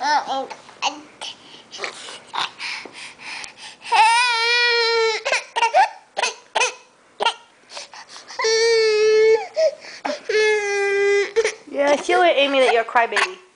Yeah, show it, Amy, that you're a crybaby.